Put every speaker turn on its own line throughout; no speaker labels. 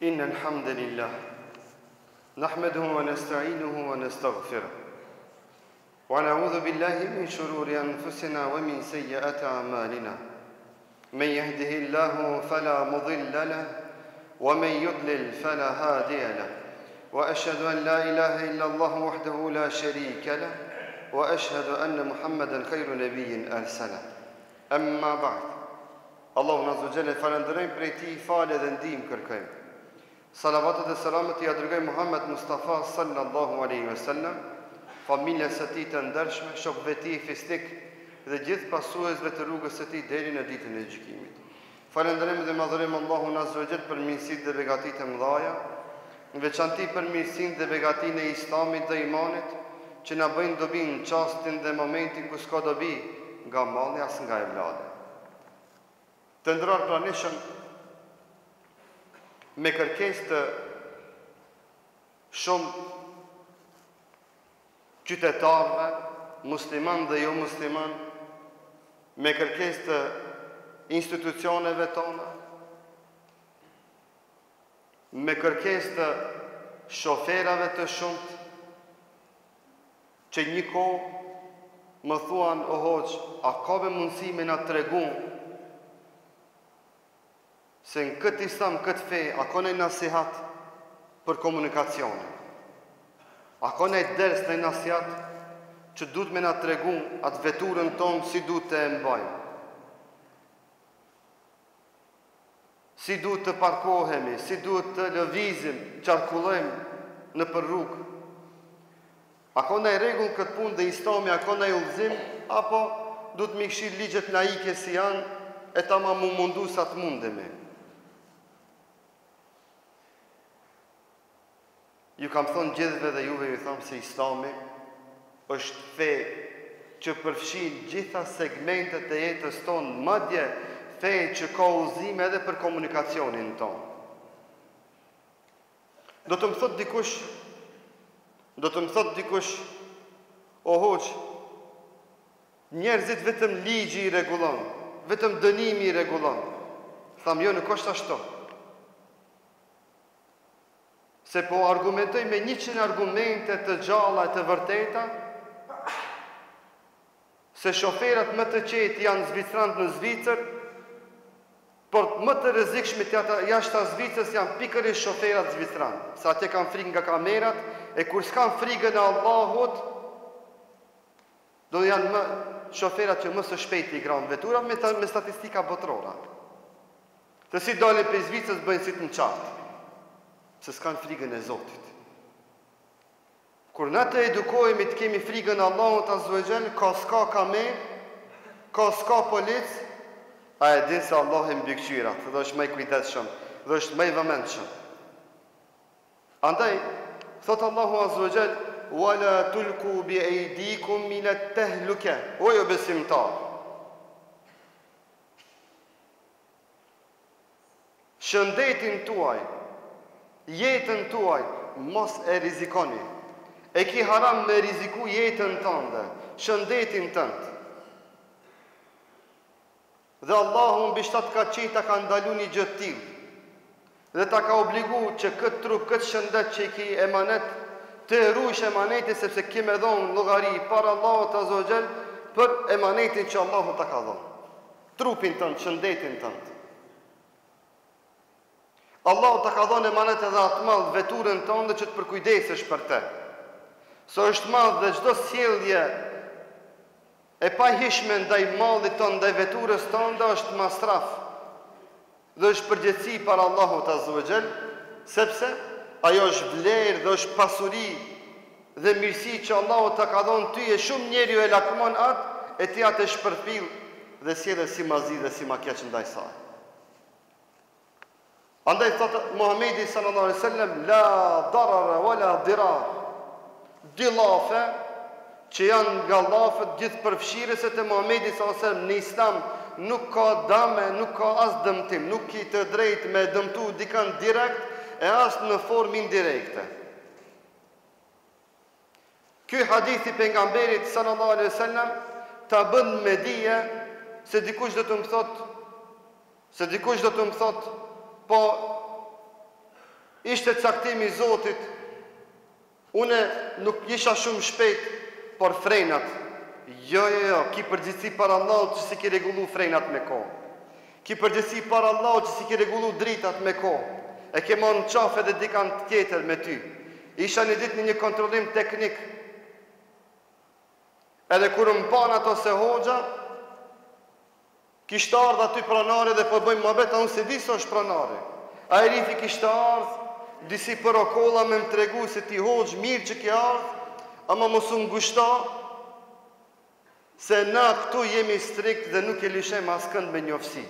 إن الحمد لله نحمده ونستعينه ونستغفره ونعوذ بالله من شرور أنفسنا ومن سيئات أعمالنا من يهده الله فلا مضل له ومن يضلل فلا هادي له وأشهد أن لا إله إلا الله وحده لا شريك له وأشهد أن محمدا خير نبي أرسله أما بعد Allahu Azza wa Jalla falënderojmë prej tij falë dhe ndihmë kërkojmë. Salavatet dhe selamet i dërgoi Muhammed Mustafa sallallahu alaihi wasallam, familjes së tij të ndershme, shokëve të tij fisnik dhe gjithë pasuesve të rrugës së tij deri në ditën e gjykimit. Falënderojmë dhe madhërojmë Allahun Azza wa Jalla për mirësitë dhe begatitë e mëdha, në veçanti për mirësinë dhe begatinë e Islamit dhe imanit, që na bëjnë dobi në çastin dhe momentin ku s'ka dobi nga malli as nga evladi. Të ndërruar pranishëm, me kërkesë të shumë qytetarëve, musliman dhe jo musliman, me kërkesë të institucioneve tona, me kërkesë të shoferave të shumët, që një kohë më thuan, o hoq, a ka be mundësi me na tregun se në këtë islam, këtë fe, a ka nëjë nasihat për komunikacione? A ka nëjë ders, nëjë nasihat që duhet me na tregu atë veturën tonë si duhet të mbajmë? Si duhet të parkohemi, si duhet të lëvizim, qarkullojmë në për rrugë? A ka nëjë regull këtë punë dhe islami, a ka nëjë udhëzim, apo duhet me këshirë ligjet laike si janë, e ta ma mu mundu sa të mundemi? Ju kam thonë gjithve dhe juve ju thamë se Islami është fe që përfshin gjitha segmentet e jetës tonë, madje fe që ka udhëzime edhe për komunikacionin tonë. Do të më thot dikush, o hoq, njerëzit vetëm ligji i regulon, vetëm dënimi i regulon. Thamë, jo, nuk është ashtu. Se po argumentoj me 100 argumente të gjalla e të vërteta, se shoferat më të qetë janë zvicrant në Zvicër, por më të rrezikshmit jashtë të Zvicrës janë pikërisht shoferat zvicrant, sa atje kanë frikë nga kamerat, e kur s'kan frikën e Allahut, do janë më shoferat që më së shpejti i granë vetura me statistika botrora. Të si dalin për Zvicrës bëjnë si të në qartë, se s'kan frikën e Zotit. Kur na të edukojemi të kemi frikën e Allahut Azza wa Jall, ka s'ka kamer, ka s'ka polic, a e din se Allah e mbikëqyrat, dhe është më i kujdesshëm, dhe është më i vëmendshëm. Andaj, thot Allahu Azza wa Jall, wala tulku bi aydikum ila tahluka, o ju besimtar. Shëndetin tuaj, jetën tuaj, mos e rizikoni. E ki haram me riziku jetën tënde, shëndetin tënd. Dhe Allahu mbi 7 ka qita ka ndalu një gjë të tillë. Dhe ta ka obligu që këtë trup, këtë shëndet që i ki emanet, të rujsh emanetin sepse ki me dhonë llogari para Allahut Azza wa Jall për emanetin që Allahu ta ka dhonë. Trupin tënd, shëndetin tënd. Allahu ta ka dhënë emanet edhe atë madh veturën tënde që të përkujdesesh për te. So është madh dhe çdo sjellje e pahishme ndaj mallit tënd, ndaj veturës tënde është masraf. Dhe është përgjegjësi para Allahut Azza wa Jall, sepse ajo është vlerë dhe është pasuri dhe mirësi që Allahu ta ka dhënë ty, e shumë njeriu e lakmon atë, e ti atë shpërfill dhe sjellë si mazi dhe si makeq ndaj saj. Andaj thotë Muhamedi sallallahu alaihi wasallam, la darara wala dirar. Dy llafe që janë nga llafet gjithë përfshirëse të Muhamedi sallallahu alaihi wasallam në Islam, nuk ka dame, nuk ka as dëmtim, nuk ki të drejtë me dëmtu dikën direkt e as në formë indirekte. Ky hadith i pejgamberit sallallahu alaihi wasallam ta bën me dije se dikush do të më thot, po Ishte caktimi i Zotit. Une nuk isha shumë shpejt, por frenat. Jo, ki përgjithësi para Allahut që si ki regullu frenat me ko. Ki përgjithësi para Allahut që si ki regullu dritat me ko. E ke marrë në qafë edhe dikant tjetër me ty. Isha një ditë një kontrolim teknik. Edhe kur më pan ato se hoxha, kishtë ardhë aty pranare dhe po bëjmë mabet, a unë se di së është pranare. A e rifi kishtë ardhë, disi për okolla me më tregu se ti hoxh mirë që ki ardhë, ama mos unë gushta, se na këtu jemi strikt dhe nuk e lishem askënd me njofsi.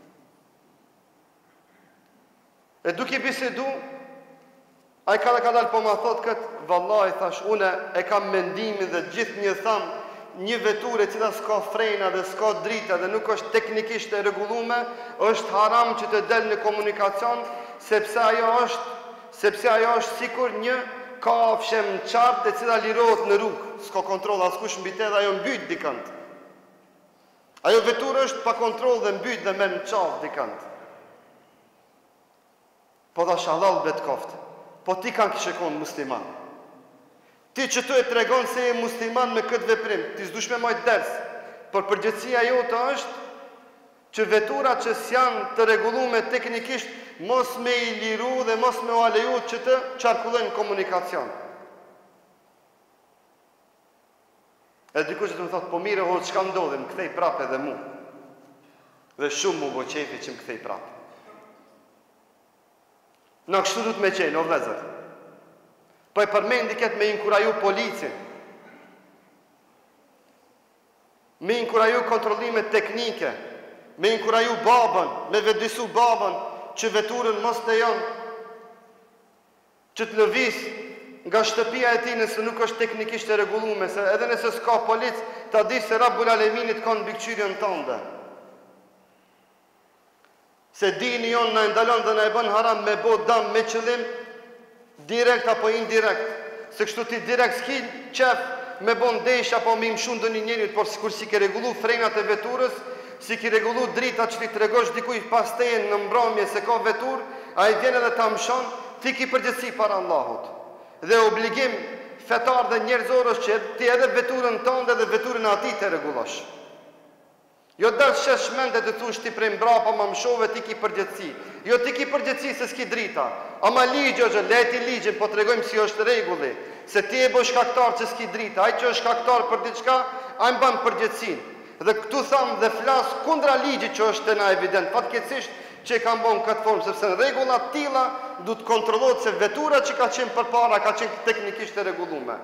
E duke bisedu, a i ka dalë po ma thot këtë, vallaj, thash, une e kam mendimin dhe gjithë një thamë, një veture cila s'ka frena dhe s'ka drita dhe nuk është teknikisht e rregullume, është haram që të del në komunikacion, sepse ajo është sikur një kafshë në qartë e cila lirohet në rrugë, s'ka kontroll askush mbi te dhe ajo mbyt dikant. Ajo veture është pa kontroll dhe mbyt dhe merr në qartë dikant. Po thash halal bet koftë. Po ti kanë kishe konë musliman. Ti që tu e tregon se je musliman me këtë veprim, ti s'dush me majtë ders, por përgjithësia jote është që veturat që s'janë të rregullume teknikisht mos me i liru dhe mos me u aleju që të qarkullojnë komunikacion. E dikush që të më thotë, po mire ho, çka ndodhi, më kthej prapë edhe mu. Dhe shumë mu bo qefi që më kthej prapë. Në kështu du të me qenë, o vlezër. Po e përmendi këtë me inkuraju policin, me inkuraju kontrollimet teknike, me inkuraju babën, me vedisu babën që veturën mos të janë, që të lëvis nga shtëpia e ti nëse nuk është teknikisht e rregulluar, se edhe nëse s'ka polic, ta di se Rabbul Aleminit ka në bikqyrjen tënde. Se dini jonë na ndalon dhe na e bën haram me bo dam me qëllim, direkt apo indirekt, se kështu ti direkt s'ki qef me bon desh apo me imshun dë një njerit, por sikur si ke regullu frenat e veturës, si ki regullu drita që ti të regosh dikuj pas teje në mbromje se ka vetur, a i vjen edhe ta mshon, ti ki përgjithsi para Allahut. Dhe obligim fetar dhe njerëzorës që ti edhe veturën tënde dhe veturën ati të regullosh. Jo dërë shes shmente të thush ti prej mbrapa ma mshove ti ki përgjithsi. Jo ti ki përgjithsi se s'ki drita. Ama ligjë është, leti ligjën, po të regojmë si është regulli. Se ti e bo shkaktar që s'ki drita. Aj që është shkaktar për diçka, a më banë përgjithsin. Dhe këtu thamë dhe flasë kundra ligjë që është të na evident. Fatkeqësisht që e kam bon këtë formë, sepse në regullat tila du të kontrolot se vetura që ka qenë përpara, ka qenë teknikisht e regullume.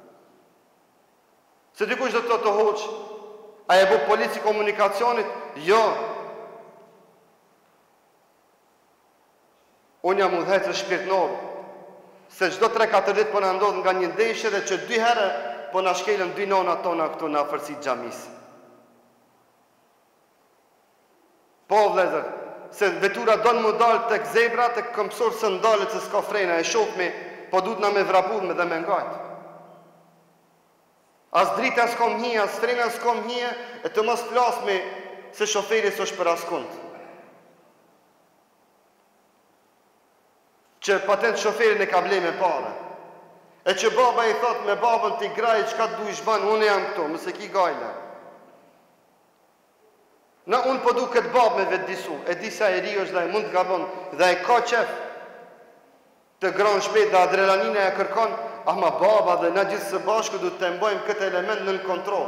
Se dikush dhe të hoqë, a e bu polici komunikacionit? Jo. Unë jam udhëhecër shpirtnor, se çdo 3-4 ditë po na ndodh nga një ndeshje dhe që 2 herë po na shkelën 2 nona tona këtu në afërsitë xhamisë. Po vëllezër, se vetura don më dalë tek zebra, tek këmbësor së ndalet se s'ka frena, e shohmi, po duhet na me vrapu me dhe me ngajt. As drita s'kom hije, as frena s'kom hije, e të mos flasmi se shoferi s'është për askund. Që patent shoferin e ka ble me pare. E që baba i thot me babën ti graj, qka të du ish banë, unë jam këto, mëse ki gajle. Na unë po du këtë babë me vetë disu, e di sa e ri është dhe e mund të gabon, dhe e ka qef të granë shpejt dhe adrenaline e kërkon, ama baba dhe na gjithë së bashku du të mbojmë këtë element në kontrol.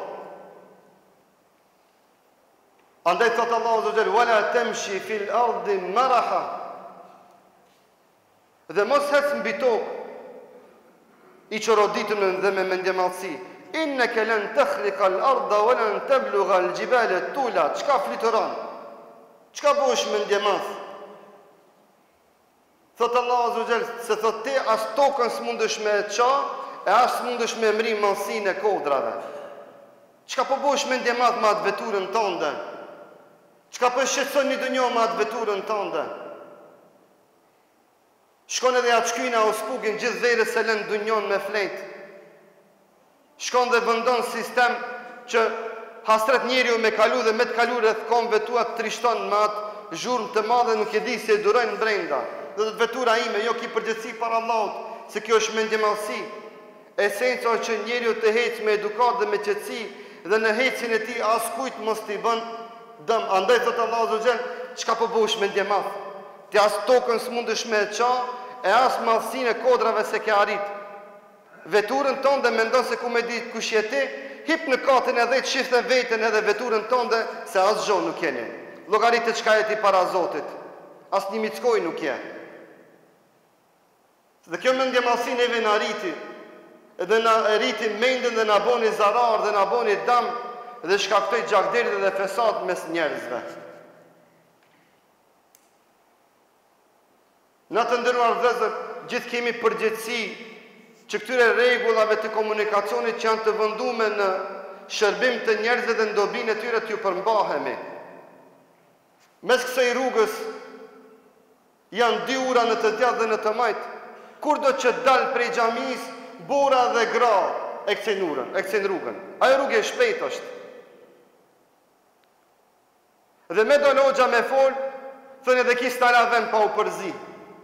Andaj thotë Allahu Azza wa Jalla, wala tamshi fil ardi maraha. Dhe mos hec mbi tokë i çoroditën dhe me mendjemallësi. Innaka lan takhriqa al-ardha wa lan tablugha al-jibala tula. Çka flitoron? Çka bosh mendjemallë? Thotë Allahu Azza wa Jalla, se thotë ti as tokën s'mundesh me ça, e as s'mundesh me mri mallësinë e kodrave. Çka po bosh mendjemallë me atë veturën tënde? Çka po shqetëson një dunjë me atë veturën tënde? Shkon edhe atë shkyna o spugin gjithë dhejre se lënë dunjon me fletë. Shkon dhe vëndon sistem që hasret njeri u me kalu dhe me të kalu rreth konve tua të trishton me atë zhurmë të madhe nuk e di se e durojnë brenda. Dhe të vetura ime, jo ki përgjithësi para Allahut, se kjo është mendje madhësi. Esenca është që njeriu të ecë me edukat dhe me qetësi, dhe në ecjen e tij askujt mos t'i bën dëm. Andaj thot Allahu Azza wa Jall, çka po bësh mendje madh? Ti as tokën s'mundesh me e qa, e as madhësinë e kodrave se ke arrit. Veturën tonë dhe mendon se ku me ditë kush je ti, hip në katin e 10, shifte veten edhe veturën tonë se as gjo nuk jeni. Llogaritë çka je ti para Zotit. As një mickoj nuk je. Dhe kjo mendje madhësi neve na rriti, edhe na rriti mendjen dhe na boni zarar dhe na boni dëm dhe shkaktoi gjakderdhje dhe fesad mes njerëzve. Na të nderuar vëllezër, gjithë kemi përgjegjësi që këtyre rregullave të komunikacionit që janë të venduar në shërbim të njerëzve dhe ndobinë e tyre t'ju përmbahemi. Mes kësaj rrugës janë 2 ura në të djathtë dhe në të majtë. Kur do që dalë prej xhamis, bura dhe gra e kthejnë rrugën. Ajo rrugë e shpejtë është. Dhe me do hoxha me fol, thënë edhe ki stara vend pa u përzi.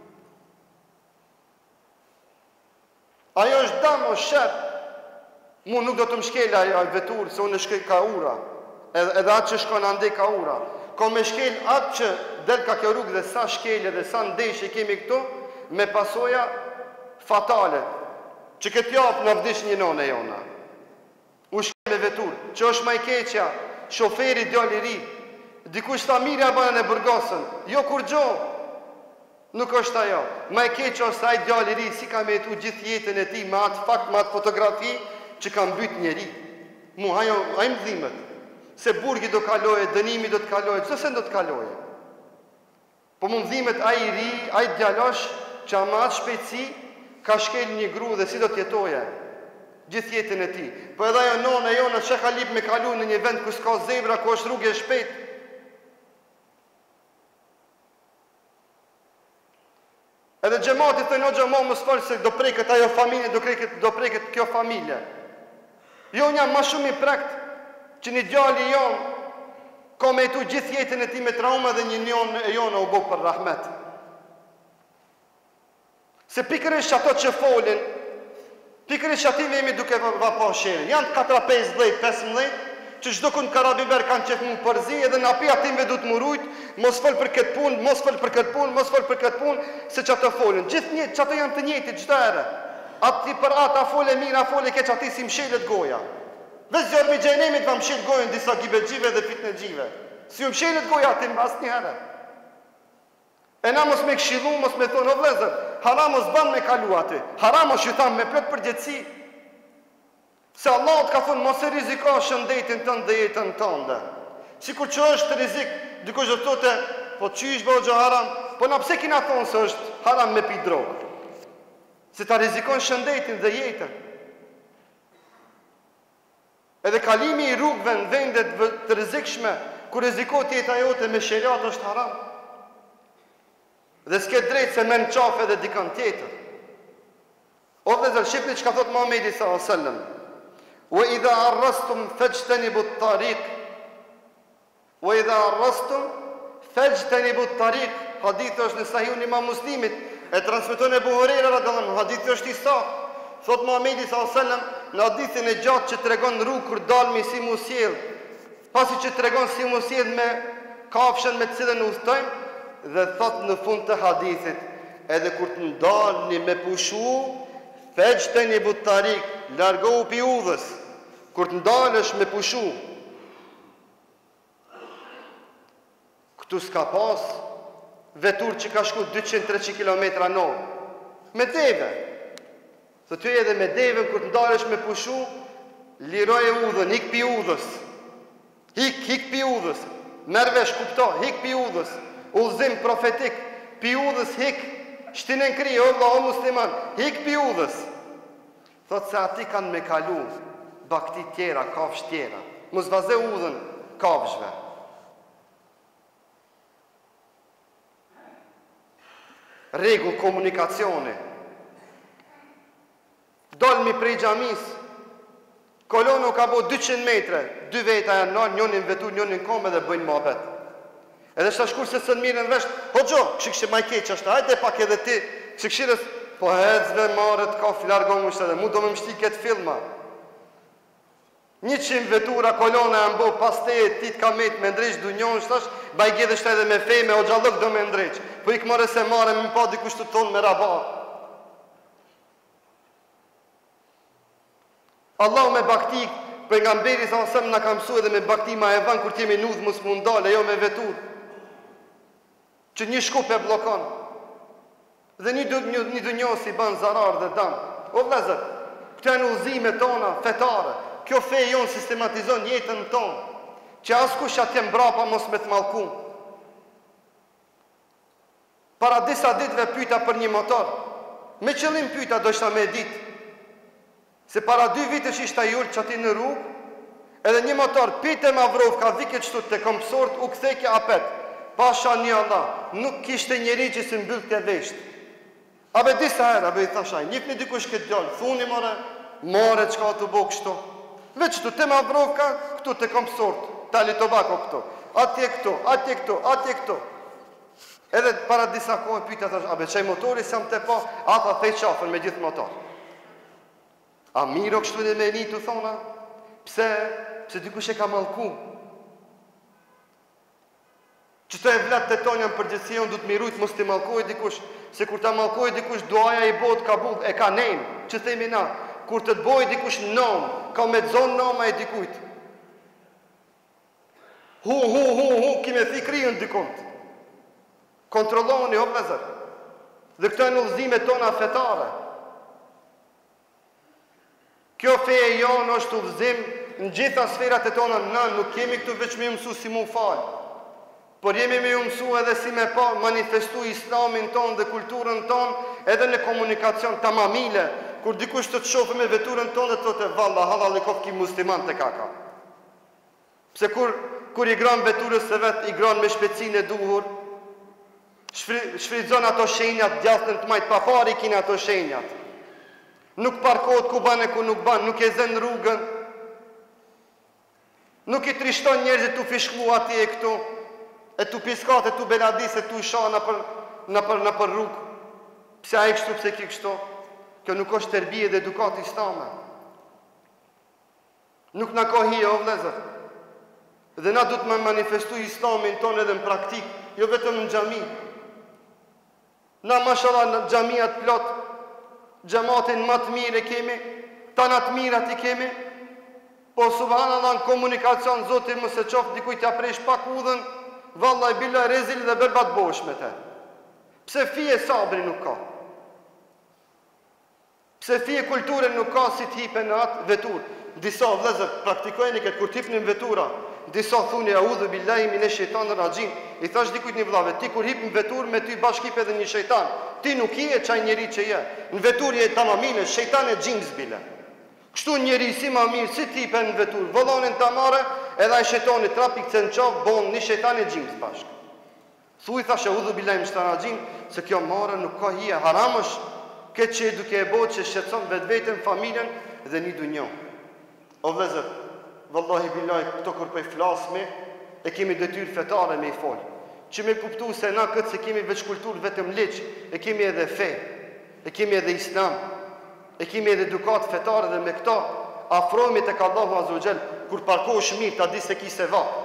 Ajo është dam o shep. Mu nuk do të më shkel ajo vetur, se unë shkej ka ura. Edhe atë që shkon ande ka ura. Ko me shkel atë që del ka kjo rrugë dhe sa shkelje dhe sa ndeshje kemi këtu, me pasoja fatale, që këtë japë në vdish një none jona. U shkel me vetur, që është ma i keqja, shoferi djali ri, dikush ta mirja banë e burgosën, jo kur gjo, nuk është ajo. Ma i keqja është ai djali ri, si ka me jetu gjithë jetën e ti, me atë fakt, me atë fotografi, që ka mbyt njeri. Mu, ajo më dhimet, se burgi do kaloje, dënimi do të kaloje, çdo se do të kaloje. Po më dhimet ai i ri, ai djalosh, që ama atë shpejtësi, ka shkel një gru dhe si do t'jetoje gjithë jetën e ti. Po edhe ajo nona jona që ka lip me kalu në një vend ku s'ka zebra, ku është rrugë e shpejt. Edhe xhamati thënë o xhamo mos fal se do preket ajo familje, do preket kjo familje. Jo, unë jam ma shumë i prekt që një djali jonë ka me jetu gjithë jetën e ti me trauma dhe një njën e jonë u bo për rahmet. Se pikërisht ato që folin, pikërisht ative jemi duke vapa sherin. Janë 4, 5, 15, që çdo kun karabiber kanë qef mu përzi, edhe në api atimve du të murujt, mos fol për këtë punë, mos fol për këtë punë, mos fol për këtë punë, se që ato folin. Gjithë një, që ato janë të njëti, çdo herë. Ati për ata fole mirë, a fole keq, ati si mshelet goja. Veç zjarë mi gjenemit va mshet gojën disa gibelgjive dhe fitnegjive. Si u mshelet goja ati mbas një herë. E na mos me këshillu, mos me thonë, o vlezër, haram mos ban me kalu ati, haram mos ju thamë me plot përgjithësi. Se Allah të ka thonë, mos e riziko shëndetin tënë dhe jetën tënde. Sikur që është rizik, dikush do të thote, po qysh bëjë gjë haram, po na pse kina thonë se është haram me pi drogë? Se ta rizikon shëndetin dhe jetën. Edhe kalimi i rrugëve në vendet të rrezikshme, ku rizikot jeta jote me sheriat është haram. Dhe s'ke drejtë se men qafe dhe dikën tjetër. O dhe zërë, shqipni që ka thotë Muhamedi s.a.s. Wa idha arrastum fajtanibu at-tariq. Wa idha arrastum fajtanibu at-tariq. Hadithi është në Sahihun Imam Muslimit, e transmeton Ebu Hurajra radhiyallahu anhu. Hadithi është i saktë. Thot Muhamedi s.a.s. në hadithin e gjatë që tregon rrugë kur dalmi si mu sjell, pasi që tregon si mu sjell me kafshën me të cilën udhtojmë, dhe thot në fund të hadithit, edhe kur të ndalni me pushu, fajtanibu at-tariq, largohu pi udhës. Kur të ndalesh me pushu, këtu s'ka pas vetur që ka shku 200-300 km në orë. Me deve. Thë ty edhe me deve, kur të ndalesh me pushu, liroje udhën, hik pi udhës. Hik pi udhës. Mervesh kupto, hik pi udhës. Udhëzim profetik, pi udhës hik. Shtinen kri, o Allah, o musliman, hik pi udhës. Thot se ati kanë me kalu bakti tjera, kafsh tjera. Mos vaze udhën kafshve. Rregull komunikacioni. Dolmi prej xhamis, kolono ka bo 200 metre, 2 veta janë nalë, njënin vetur, njënin kome dhe bëjnë mohabet. Edhe shta shkur se së në mirë në vesh, hoxho, këshikëshe maj keq është, hajde pak edhe ti, këshikëshirës, po hedzve marët kafi, largon më shtede, mu do me mështi këtë filma. 100 vetura kolona e mbo, pas te e ti t'ka met me ndreq dunjon, shtash, bajgje dhe shtede me fej, me o gjallëk do me ndreq. Po ik more se mare, më pa dikush të tonë me rabat. Allahu me baktik, për nga mberi sa nësëm në kam su edhe me bakti ma e van, kur t'jemi nudhë mus mundale, jo me vetur. Që një shkup e blokon. Dhe një dunjo si ban zarar dhe dam. O vlezër, këto e në uzime tona, fetare. Kjo fe jonë sistematizon jetën tonë, që askush atje mbrapa mos me të malku. Para disa ditëve pyeta për një motor, me qëllim pyeta do shta me ditë, se para 2 vitesh ishta jurë që ati në rrugë, edhe një motor pite ma vrov ka vike qëtu të kompsort u ktheke apet, pasha një Allah, nuk kishte njeri që si mbyll të veshtë. Abe disa herë, abe i thashaj, njëp një dikush këtë gjallë, thuni more qka të bo kështu. Veç të ma vrovka, këtu të kompsort, tali tobako këtu, atje këtu, atje këtu, atje këtu. Edhe para disa kohë pyta thash, abe qaj motori se më të po, ata thej qafën me gjithë motor. A miro kështu dhe me një të thona? Pse dikush e ka malku? Që të e vlat të tonë janë përgjësion, du të mirujt mos të malkoj dikush, se kur ta malkoj dikush, duaja i bot ka bud, e ka nejnë, që themi na, kur të të boj dikush nom, ka me të zonë nama e dikujt. Kime thi kryën dikont. Kontroloni, o vëzër. Dhe këto e në udhëzime tona fetare. Kjo feje jonë është udhëzim në gjitha sferat e tona në, nuk kemi këtu veç me mësu si mu falë. Por jemi me mësu edhe si me pa manifestu islamin ton dhe kulturën ton edhe në komunikacion të mamile, kur dikush të shofë me veturën tonë dhe të të valla, halal e kof ki musliman të kaka. Pse kur i gran veturës se vetë, i gran me shpecin e duhur, shfridzon ato shenjat, djatën të majtë papari kine ato shenjat. Nuk parkot ku ban e ku nuk ban, nuk e zen rrugën, nuk i trishton njerëzit të fishklu ati e këtu, e të piskat, e të beladis, e të isha në për rrugë. Pse a e kështu, pse ki kështu? Kjo nuk është tërbije dhe edukat islame. Nuk në ka hije, o vlezër. Dhe na du të me manifestu islamin tonë edhe në praktik, jo vetëm në gjami. Na mashallah në gjamiat plot, gjamatin më të mire kemi, tanat mirat i kemi, po subhanallah në komunikacion, zotin më se qoftë dikuj t'ja presh pak udhën, valla i bila rezil dhe berbat bosh me te. Pse fije sabri nuk ka? Pse fije kulturën nuk ka si t'hipe në atë vetur? Disa vlezër praktikojnë këtë kur t'hipnin vetura, disa thuni a udhë billahi mine shejtanë rajim, i thash dikujt një vllave, ti kur hip në vetur me ty bashkip edhe një shejtan, ti nuk je çaj njeri që je, në vetur je tamamine, shejtan e gjingës bile. Kështu njeri si ma mirë, si t'hipe në vetur, vëllonin ta mare, edhe ai shejtani trapik se në qafë, bon një shejtan e gjingës bashkë. Thuj thash a udhë billahi mine shejtanë rajim, se kjo mare nuk ka hije, haram është këtë që duke e botë që shqetson vetë vetën, familjen dhe një dunjo. O vëzër, vëllahi billahi, këto kur për i flasme, e kemi detyrë fetare me i folë. Që me kuptu se na këtë se kemi veç kulturë vetëm liqë, e kemi edhe fe, e kemi edhe islam, e kemi edhe edukat fetare dhe me këta, afrojme të ka Allahu Azogjel, kur parkosh mirë, ta di se ki se vapë.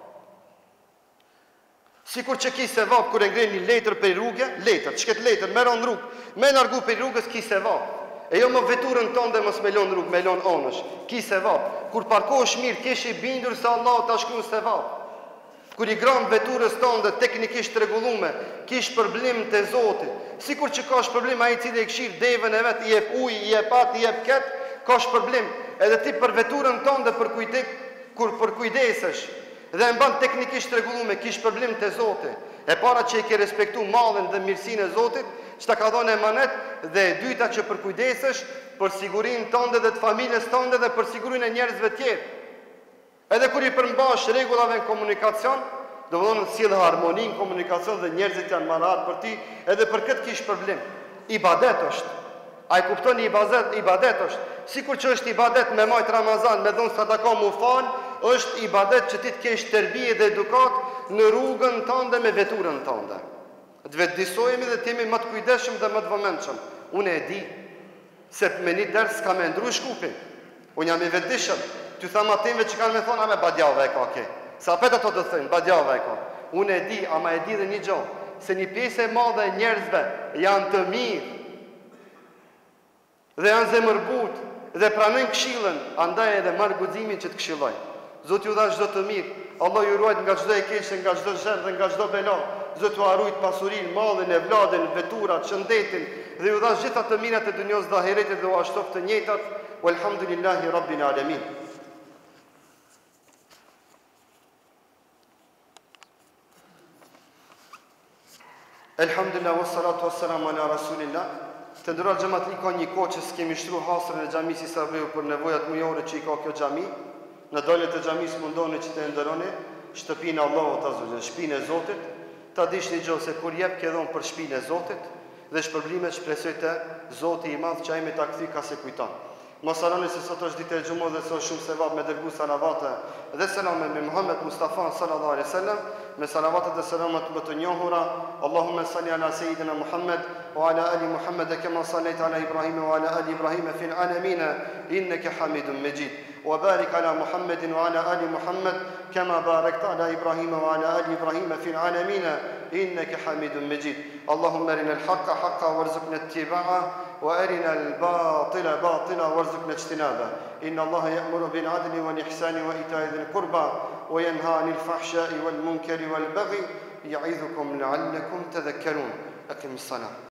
Sikur që ki se vapë, kur e ngrej një letër për rrugë, letër, që këtë letër, me ronë rrugë, me nargu për rrugës, ki se vapë. E jo më veturën tonë dhe mos me lonë rrugë, me lonë onësh, ki se vapë. Kur parkosh mirë, kesh i bindur se Allah ta shkru se vapë. Kur i gram veturës tonë dhe teknikisht të regulume, kish përblim të Zotit. Sikur që ka shpërblim a i cili e këshirë devën e vetë, i jep ujë, i jep atë, i jep ketë, ka shpërblim. Edhe ti për veturën tonë dhe për kujdesesh, dhe mban teknikisht rregulluar kish problem te Zoti. E para që i ke respektu mallin dhe mirësinë e Zotit, që ta ka dhënë emanet, dhe e dyta që përkujdesesh për sigurinë tënde dhe të familjes tënde dhe për sigurinë e njerëzve të tjerë. Edhe kur i përmbash rregullave në komunikacion, do të thonë sjell harmoni në komunikacion dhe njerëzit janë marrë për ti, edhe për këtë kish problem. Ibadet është. A i kupton ibadet është. Sikur që është ibadet me majt Ramazan, me dhënë sadaka mu fal, është ibadet që ti të kesh tërbije dhe edukat në rrugën tënde me veturën tënde. Të vetëdijsojemi dhe të jemi më të kujdesshëm dhe më të vëmendshëm. Unë e di se me një ders ka me ndru shkupin. Unë jam i vetëdijshëm. Ty tham atinve që kanë me thonë, a me badjave e ka ke. Sa apet ato të thënë, badjave e ka. Unë e di, ama e di dhe një gjo, se një pjesë e madhe e njerëzve janë të mirë dhe janë zemërbut dhe pranojnë këshillën, andaj edhe marr guximin që të këshilloj. Zoti ju dha çdo të mirë, Allah ju ruajt nga çdo e keqe, nga çdo zherr dhe nga çdo bela. Zoti ju harujt pasurinë, mallin, evladin, veturat, shëndetin dhe ju dha gjitha të mirat e dunjos dhe ahiretit dhe u ashtoft të njëjtat. Walhamdulillahi rabbil alamin. Elhamdulillah, wassalatu wassalamu ala rasulillah. Të ndëruar xhamatli, ka një kohë që s'kemi shtruar hasrën e xhamisë së Saveut për nevojat mujore që i ka kjo xhami. Në daljet e xhamisë mundoni që të ndëroni shtëpinë e Allahut azza, shtëpinë e Zotit. Ta dish një gjë se kur jep ke dhon për shtëpinë e Zotit dhe shpërblimet shpresoj te Zoti i Madh që ai me ta kthy ka se kujton. Mos harroni se sot është ditë e xumës dhe sot shumë sevap me dërgu salavate dhe selame me Muhammed Mustafa sallallahu alaihi wasallam, me salavatet dhe selamat më të njohura. Allahumma salli ala sayyidina Muhammad wa ala ali Muhammad kama sallaita ala Ibrahim wa ala ali Ibrahim fil alamin innaka Hamidum Majid. وبارك على محمد وعلى آل محمد كما باركت على إبراهيم وعلى آل إبراهيم في العالمين إنك حميد مجيد. اللهم أرنا الحق حقا وارزقنا اتباعه وأرنا الباطل باطلا وارزقنا اجتنابه. إن الله يأمر بالعدل والإحسان وإيتاء ذي القربى وينهى عن الفحشاء والمنكر والبغي يعظكم لعلكم تذكرون. أقم الصلاة.